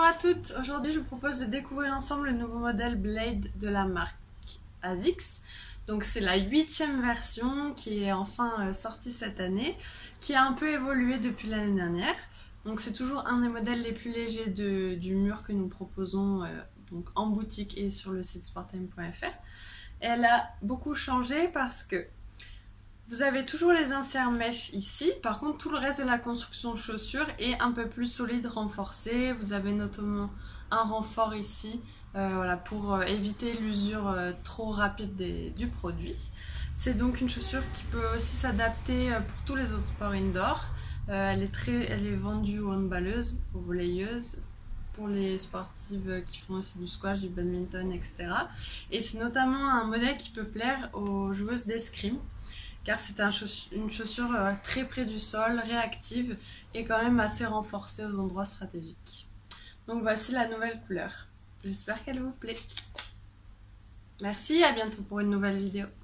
à toutes, aujourd'hui je vous propose de découvrir ensemble le nouveau modèle Blade de la marque ASICS. Donc c'est la 8e version qui est enfin sortie cette année, qui a un peu évolué depuis l'année dernière. Donc c'est toujours un des modèles les plus légers du mur que nous proposons donc en boutique et sur le site sporttime.fr. Elle a beaucoup changé parce que vous avez toujours les inserts mèches ici, par contre tout le reste de la construction de chaussures est un peu plus solide, renforcé. Vous avez notamment un renfort ici voilà, pour éviter l'usure trop rapide du produit. C'est donc une chaussure qui peut aussi s'adapter pour tous les autres sports indoor. Elle est vendue aux handballeuses, aux volleyeuses, pour les sportives qui font aussi du squash, du badminton, etc. Et c'est notamment un modèle qui peut plaire aux joueuses d'escrime, car c'est une chaussure très près du sol, réactive et quand même assez renforcée aux endroits stratégiques. Donc voici la nouvelle couleur. J'espère qu'elle vous plaît. Merci, à bientôt pour une nouvelle vidéo.